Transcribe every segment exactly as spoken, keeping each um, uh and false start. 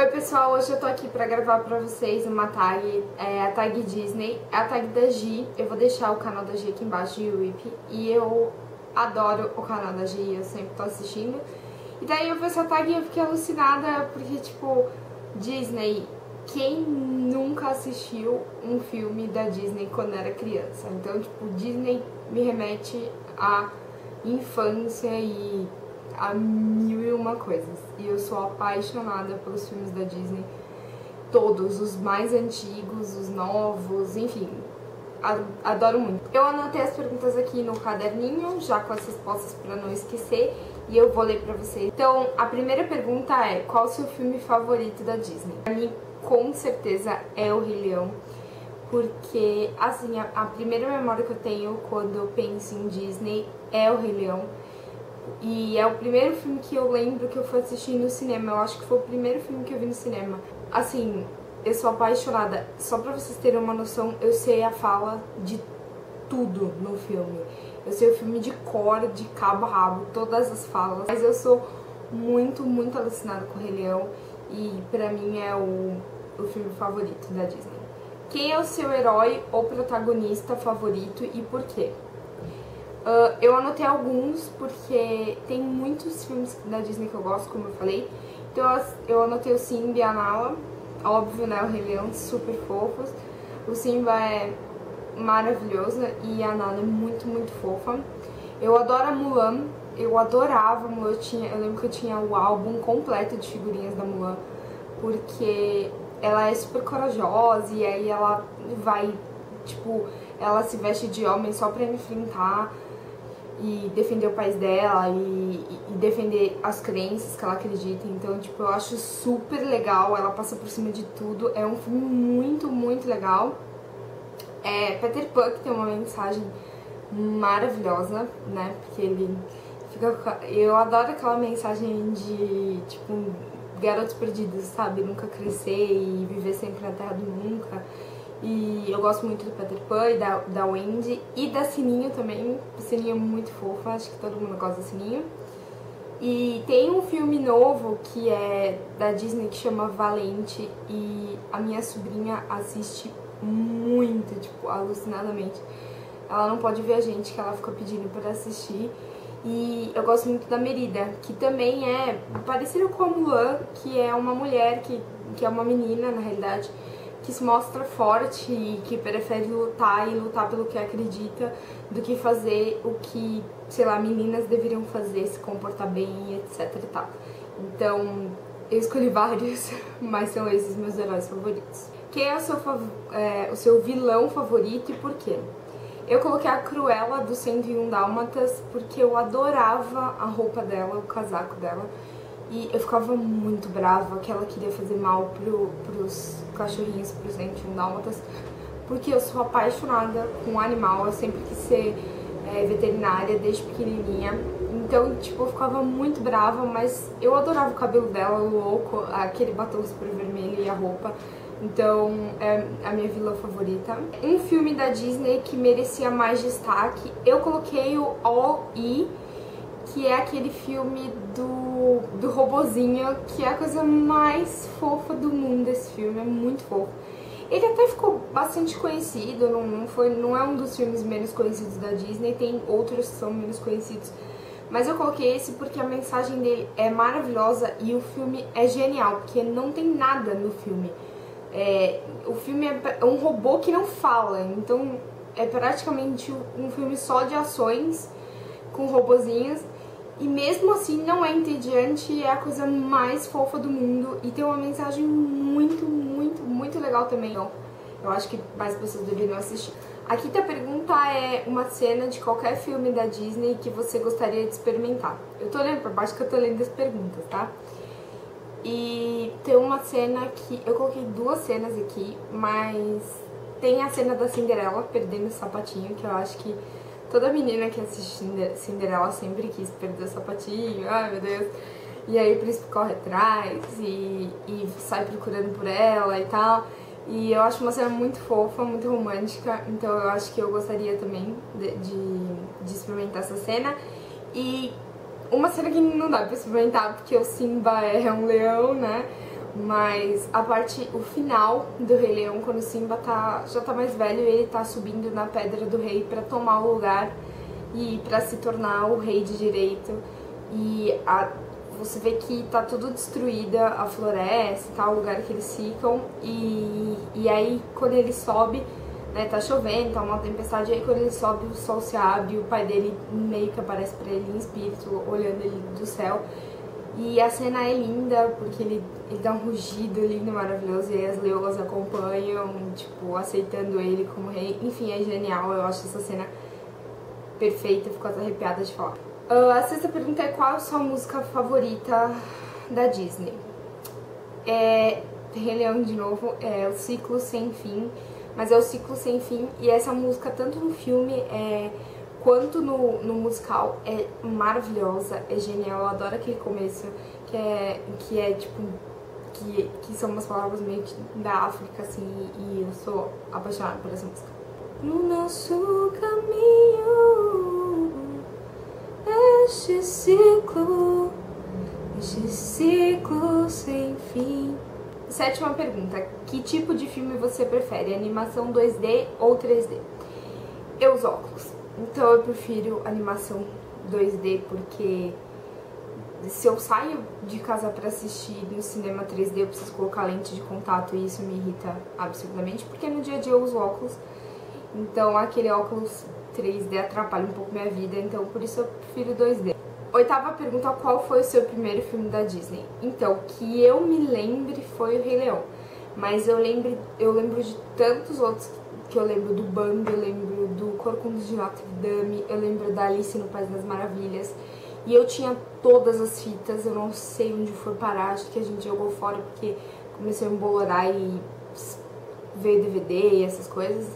Oi pessoal, hoje eu tô aqui pra gravar pra vocês uma tag, é a tag Disney, é a tag da Gi. Eu vou deixar o canal da Gi aqui embaixo de Whip. E eu adoro o canal da Gi, eu sempre tô assistindo. E daí eu vi essa tag e eu fiquei alucinada, porque tipo, Disney, quem nunca assistiu um filme da Disney quando era criança? Então tipo, Disney me remete à infância e a mil e uma coisas. E eu sou apaixonada pelos filmes da Disney. Todos, os mais antigos, os novos, enfim. Adoro muito. Eu anotei as perguntas aqui no caderninho, já com as respostas pra não esquecer. E eu vou ler pra vocês. Então, a primeira pergunta é: qual o seu filme favorito da Disney? Pra mim, com certeza, é O Rei Leão. Porque, assim, a, a primeira memória que eu tenho quando eu penso em Disney é O Rei Leão. E é o primeiro filme que eu lembro que eu fui assistir no cinema. Eu acho que foi o primeiro filme que eu vi no cinema. Assim, eu sou apaixonada. Só pra vocês terem uma noção, eu sei a fala de tudo no filme. Eu sei o filme de cor, de cabo a rabo, todas as falas. Mas eu sou muito, muito alucinada com o Rei Leão. E pra mim é o, o filme favorito da Disney. Quem é o seu herói ou protagonista favorito e por quê? Uh, eu anotei alguns porque tem muitos filmes da Disney que eu gosto, como eu falei. Então eu anotei o Simba e a Nala, óbvio, né, o Rei Leão, super fofos. O Simba é maravilhoso e a Nala é muito, muito fofa. Eu adoro a Mulan, eu adorava a Mulan, eu, tinha, eu lembro que eu tinha o álbum completo de figurinhas da Mulan, porque ela é super corajosa e aí ela vai, tipo, ela se veste de homem só pra enfrentar e defender o país dela e, e defender as crenças que ela acredita. Então, tipo, eu acho super legal, ela passa por cima de tudo. É um filme muito, muito legal. É, Peter Pan, que tem uma mensagem maravilhosa, né, porque ele fica... Eu adoro aquela mensagem de, tipo, garotos perdidos, sabe, nunca crescer e viver sempre na terra do nunca. E eu gosto muito do Peter Pan e da, da Wendy e da Sininho também. O Sininho é muito fofa, acho que todo mundo gosta do Sininho. E tem um filme novo que é da Disney que chama Valente e a minha sobrinha assiste muito, tipo, alucinadamente. Ela não pode ver a gente, que ela fica pedindo pra assistir. E eu gosto muito da Merida, que também é parecida com a Mulan, que é uma mulher, que, que é uma menina, na realidade, que se mostra forte e que prefere lutar e lutar pelo que acredita do que fazer o que, sei lá, meninas deveriam fazer, se comportar bem, etc e tal. Então, eu escolhi vários, mas são esses meus heróis favoritos. Quem é o seu, é, o seu vilão favorito e por quê? Eu coloquei a Cruella do cento e um Dálmatas porque eu adorava a roupa dela, o casaco dela. E eu ficava muito brava que ela queria fazer mal pro, pros cachorrinhos, pros cento e um Dálmatas, porque eu sou apaixonada com o animal, eu sempre quis ser é, veterinária desde pequenininha. Então, tipo, eu ficava muito brava, mas eu adorava o cabelo dela, o louco, aquele batom super vermelho e a roupa. Então, é a minha vilã favorita. Um filme da Disney que merecia mais destaque, eu coloquei o All-E, que é aquele filme do, do robozinho, que é a coisa mais fofa do mundo. Esse filme é muito fofo. Ele até ficou bastante conhecido, não, não, foi, não é um dos filmes menos conhecidos da Disney, tem outros que são menos conhecidos. Mas eu coloquei esse porque a mensagem dele é maravilhosa e o filme é genial, porque não tem nada no filme. É, o filme é um robô que não fala, então é praticamente um filme só de ações com robozinhos. E mesmo assim não é entediante, é a coisa mais fofa do mundo e tem uma mensagem muito, muito, muito legal também. Então, eu acho que mais pessoas deveriam assistir. A quinta pergunta é uma cena de qualquer filme da Disney que você gostaria de experimentar. Eu tô olhando pra baixo que eu tô lendo as perguntas, tá? E tem uma cena que... Eu coloquei duas cenas aqui, mas tem a cena da Cinderela perdendo o sapatinho, que eu acho que toda menina que assiste Cinderela sempre quis perder o sapatinho, ai meu Deus. E aí o príncipe corre atrás e, e sai procurando por ela e tal. E eu acho uma cena muito fofa, muito romântica, então eu acho que eu gostaria também de, de, de experimentar essa cena. E uma cena que não dá pra experimentar, porque o Simba é um leão, né? Mas a parte, o final do Rei Leão, quando o Simba tá, já tá mais velho, ele tá subindo na Pedra do Rei pra tomar o lugar e pra se tornar o rei de direito. E a, você vê que tá tudo destruída, a floresta, tá, o lugar que eles ficam. E, e aí, quando ele sobe, né, tá chovendo, tá uma tempestade, aí quando ele sobe, o sol se abre, o pai dele meio que aparece pra ele em espírito, olhando ele do céu. E a cena é linda, porque ele, ele dá um rugido lindo, maravilhoso, e aí as leoas acompanham, tipo, aceitando ele como rei. Enfim, é genial, eu acho essa cena perfeita, fico até arrepiada de falar. Uh, a sexta pergunta é: qual a sua música favorita da Disney? É Rei Leão de novo, é O Ciclo Sem Fim, mas é O Ciclo Sem Fim, e essa música, tanto no filme é... quanto no, no musical, é maravilhosa, é genial, eu adoro aquele começo, que é, que é tipo, que, que são umas palavras meio que da África, assim, e eu sou apaixonada por essa música. No nosso caminho, este ciclo, este ciclo sem fim. Sétima pergunta: que tipo de filme você prefere, animação dois D ou três D? Eu uso óculos. Então eu prefiro animação dois D, porque se eu saio de casa pra assistir no cinema três D, eu preciso colocar lente de contato e isso me irrita absurdamente, porque no dia a dia eu uso óculos, então aquele óculos três D atrapalha um pouco minha vida, então por isso eu prefiro dois D. Oitava pergunta: qual foi o seu primeiro filme da Disney? Então, que eu me lembre foi o Rei Leão, mas eu lembro, eu lembro de tantos outros que eu lembro do Bambi, eu lembro do Corcunda de Notre Dame, eu lembro da Alice no País das Maravilhas. E eu tinha todas as fitas, eu não sei onde foi parar, acho que a gente jogou fora porque começou a embolorar e veio D V D e essas coisas.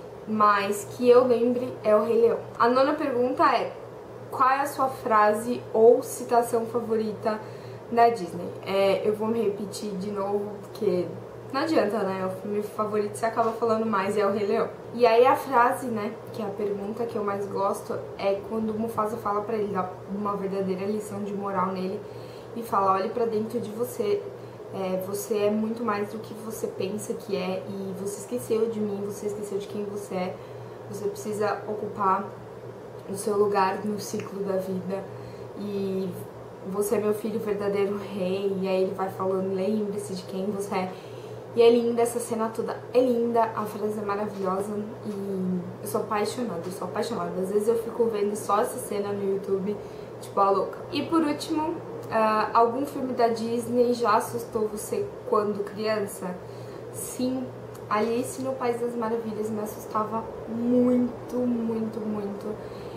Mas que eu lembre é o Rei Leão. A nona pergunta é: qual é a sua frase ou citação favorita da Disney? É, eu vou me repetir de novo porque não adianta, né? O filme favorito você acaba falando mais, é o Rei Leão. E aí a frase, né, que é a pergunta que eu mais gosto, é quando o Mufasa fala pra ele, dá uma verdadeira lição de moral nele, e fala: olhe pra dentro de você, é, você é muito mais do que você pensa que é, e você esqueceu de mim, você esqueceu de quem você é, você precisa ocupar o seu lugar no ciclo da vida, e você é meu filho, verdadeiro rei. E aí ele vai falando: lembre-se de quem você é. E é linda essa cena toda, é linda, a frase é maravilhosa e eu sou apaixonada, eu sou apaixonada. Às vezes eu fico vendo só essa cena no YouTube, tipo a louca. E por último, uh, algum filme da Disney já assustou você quando criança? Sim, Alice no País das Maravilhas me assustava muito, muito, muito.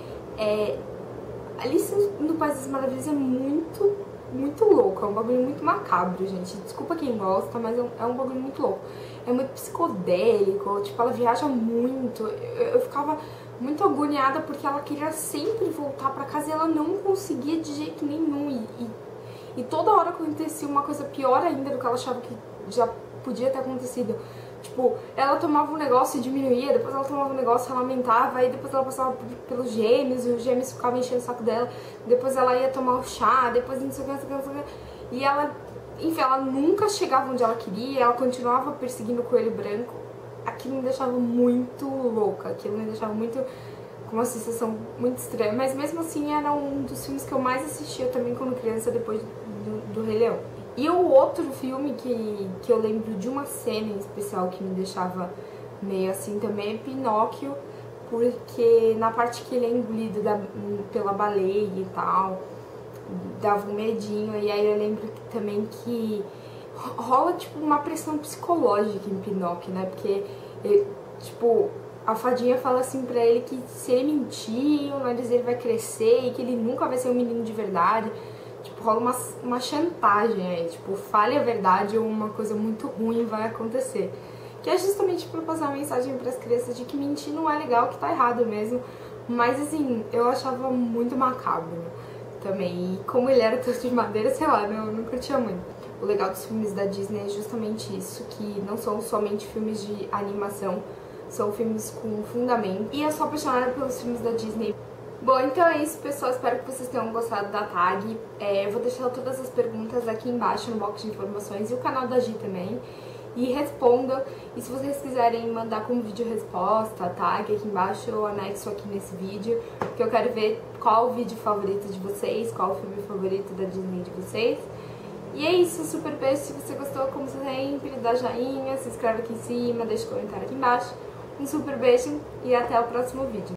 É, Alice no País das Maravilhas é muito... muito louco, é um bagulho muito macabro, gente. Desculpa quem gosta, mas é um, é um bagulho muito louco. É muito psicodélico, tipo, ela viaja muito. Eu, eu ficava muito agoniada porque ela queria sempre voltar pra casa e ela não conseguia de jeito nenhum. E, e, e toda hora acontecia uma coisa pior ainda do que ela achava que já podia ter acontecido. Tipo, ela tomava um negócio e diminuía, depois ela tomava um negócio e ela aumentava, aí depois ela passava pelos gêmeos e os gêmeos ficavam enchendo o saco dela, depois ela ia tomar o chá, depois não sei o que, não sei o que, não sei o que. E ela, enfim, ela nunca chegava onde ela queria, ela continuava perseguindo o coelho branco. Aquilo me deixava muito louca, aquilo me deixava muito... com uma sensação muito estranha, mas mesmo assim era um dos filmes que eu mais assistia também quando criança, depois do, do Rei Leão. E o outro filme que, que eu lembro de uma cena em especial que me deixava meio assim também é Pinóquio, porque na parte que ele é engolido da, pela baleia e tal, dava um medinho. E aí eu lembro que, também que rola tipo uma pressão psicológica em Pinóquio, né? Porque, ele, tipo, a fadinha fala assim pra ele que se ele mentir, o nariz dele vai crescer e que ele nunca vai ser um menino de verdade. Tipo, rola uma, uma chantagem aí, tipo, fale a verdade ou uma coisa muito ruim vai acontecer. Que é justamente pra passar uma mensagem pras crianças de que mentir não é legal, que tá errado mesmo. Mas, assim, eu achava muito macabro também. E como ele era todo de madeira, sei lá, eu não curtia muito. O legal dos filmes da Disney é justamente isso, que não são somente filmes de animação, são filmes com fundamento. E eu sou apaixonada pelos filmes da Disney Bom, então é isso, pessoal. Espero que vocês tenham gostado da tag. É, eu vou deixar todas as perguntas aqui embaixo no box de informações e o canal da Gi também. E respondam. E se vocês quiserem mandar como vídeo resposta, a tag aqui embaixo, eu anexo aqui nesse vídeo. Porque eu quero ver qual o vídeo favorito de vocês, qual o filme favorito da Disney de vocês. E é isso, super beijo. Se você gostou, como sempre, dá joinha, se inscreve aqui em cima, deixa um comentário aqui embaixo. Um super beijo e até o próximo vídeo.